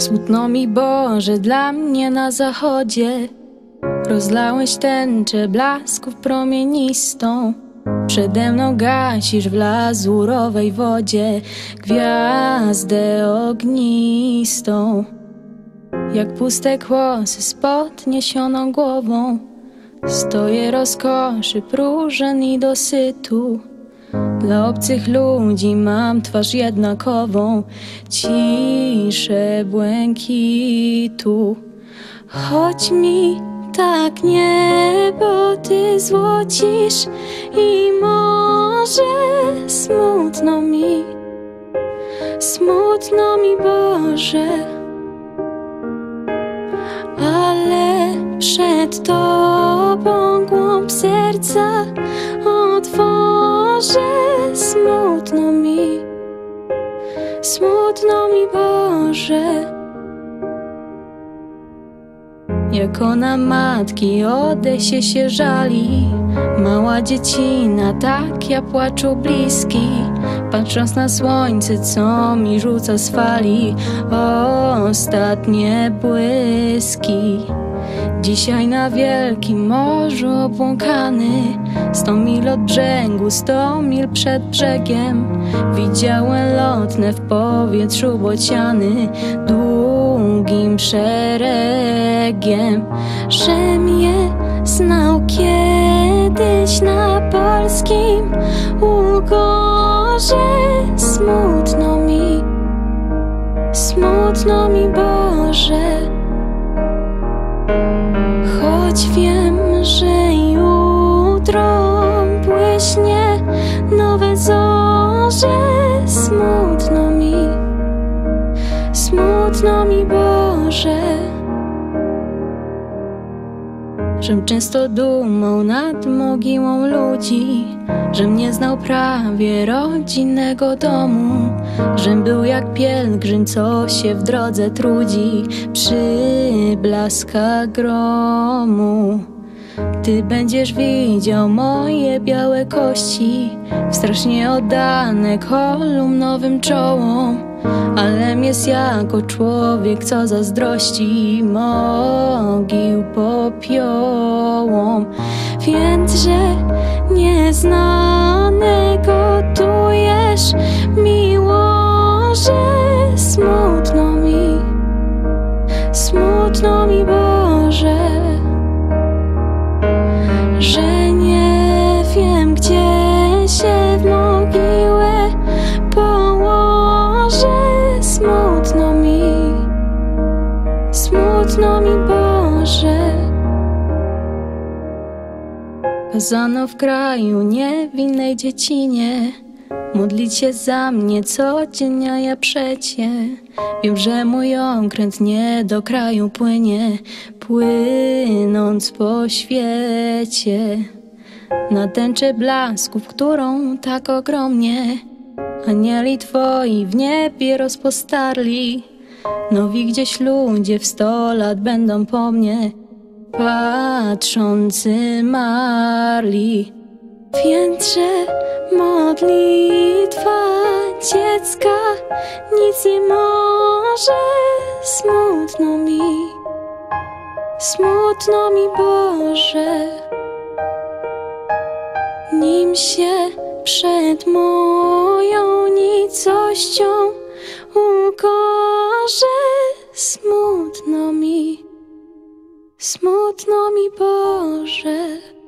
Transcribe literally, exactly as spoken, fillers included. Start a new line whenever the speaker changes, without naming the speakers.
Smutno mi, Boże, dla mnie na zachodzie. Rozlałeś tęczę blasków promienistą. Przede mną gasisz w lazurowej wodzie gwiazdę ognistą. Jak puste kłosy z podniesioną głową stoję rozkoszy, próżen i dosytu. Dla obcych ludzi mam twarz jednakową, ciszę błękitu. Choć mi tak niebo ty złocisz i może smutno mi, smutno mi, Boże, ale przed Tobą głąb serca otworzę. Smutno mi, smutno mi, Boże. Jak ona matki Odesie się żali, mała dziecina, tak ja płaczu bliski, patrząc na słońce, co mi rzuca z fali ostatnie błyski. Dzisiaj na wielkim morzu obłąkany, sto mil od brzegu, sto mil przed brzegiem, widziałem lotne w powietrzu bociany długim szeregiem. Żem je znał kiedyś na polskim ugorze. Smutno mi, smutno mi, Boże, choć wiem, że jutro błyśnie nowe zorze. Smutno mi, smutno mi, Boże, żem często dumał nad mogiłą ludzi, żem nie znał prawie rodzinnego domu, żem był jak pielgrzym, co się w drodze trudzi przy blaskach gromu. Ty będziesz widział moje białe kości, w strasznie oddane kolumnowym czołom, alem jest jako człowiek, co zazdrości mogił popiołom. Więc, że nieznane gotujesz miłoże. Smutno mi, smutno mi, Boże, że nie wiem, gdzie się w mogiłę położę. Smutno mi, smutno mi, Boże. Kazano w kraju niewinnej dziecinie modlić się za mnie codziennie, a ja przecie wiem, że mój okręt nie do kraju płynie, płynąc po świecie. Na tęczę blasków, którą tak ogromnie anieli Twoi w niebie rozpostarli, nowi gdzieś ludzie w sto lat będą po mnie patrzący marli. Więc, że modlitwa dziecka nic nie może. Smutno mi, smutno mi, Boże, nim się przed moją nicością ukorzę. Smutno mi, smutno mi, Boże.